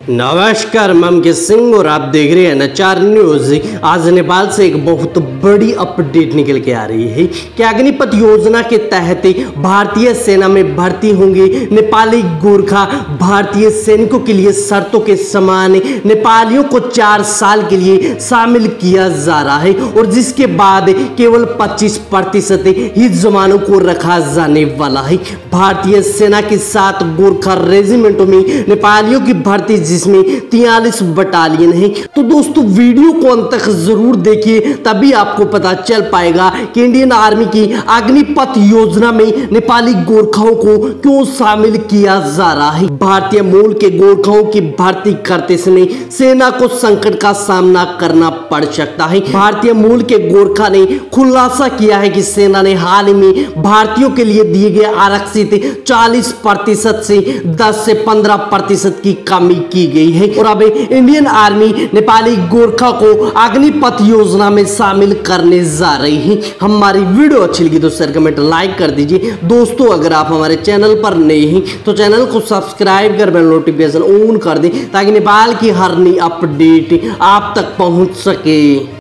नमस्कार, मैं अंकित सिंह और आप देख रहे हैं नचार न्यूज। आज नेपाल से एक बहुत बड़ी अपडेट निकल के आ रही है कि अग्निपथ योजना के तहत भारतीय सेना में भर्ती होंगे नेपाली गोरखा। भारतीय सैनिकों के लिए शर्तों के समान नेपालियों को 4 साल के लिए शामिल किया जा रहा है और जिसके बाद केवल 25% ही जवानों को रखा जाने वाला है। भारतीय सेना के 7 गोरखा रेजिमेंटों में नेपालियों की भर्ती, जिसमें 43 बटालियन है। तो दोस्तों, वीडियो को अंत तक जरूर देखिए, तभी आपको पता चल पाएगा कि इंडियन आर्मी की अग्निपथ योजना में नेपाली गोरखाओं को क्यों शामिल किया जा रहा है। भारतीय मूल के गोरखाओं की भर्ती करते समय सेना को संकट का सामना करना पड़ सकता है। भारतीय मूल के गोरखा ने खुलासा किया है कि सेना ने हाल ही में भारतीयों के लिए दिए गए आरक्षित 40% से 10 से 15% की कमी की गई है और अब इंडियन आर्मी नेपाली गोरखा को अग्निपथ योजना में शामिल करने जा रही है। हमारी वीडियो अच्छी लगी तो शेयर, कमेंट, लाइक कर दीजिए। दोस्तों, अगर आप हमारे चैनल पर नए हैं तो चैनल को सब्सक्राइब कर बेल नोटिफिकेशन ऑन कर दें ताकि नेपाल की हर नई अपडेट आप तक पहुंच सके।